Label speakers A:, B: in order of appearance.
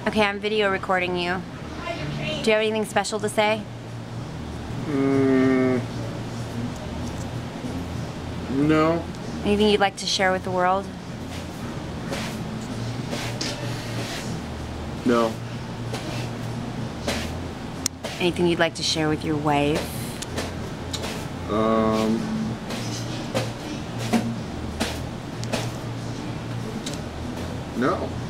A: Okay, I'm video recording you. Do you have anything special to say?
B: No.
A: Anything you'd like to share with the world?
B: No.
A: Anything you'd like to share with your wife?
B: No.